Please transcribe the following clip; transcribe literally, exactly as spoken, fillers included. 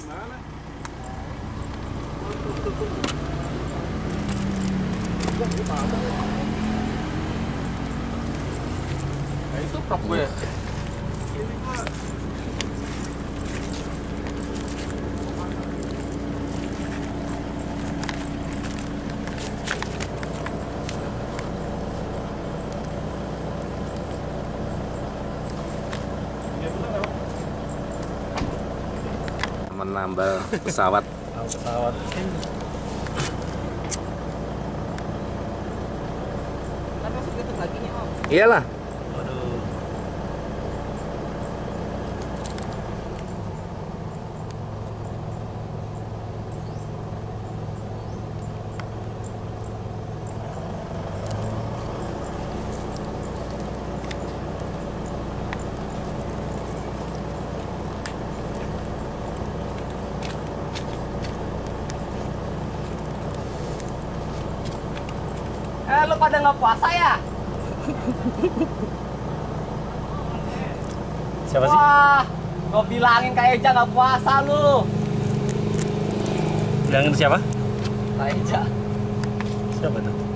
Mana? Nah, itu prop gue. Ini gua menambal pesawat. Pesawat. Kan masuk itu lagi nih Om. Iyalah. Waduh. Eh lu pada nggak puasa ya? Siapa sih? Wah, gua bilangin Kak Eja nggak puasa lu. Bilangin siapa? Kak Eja. Siapa tuh?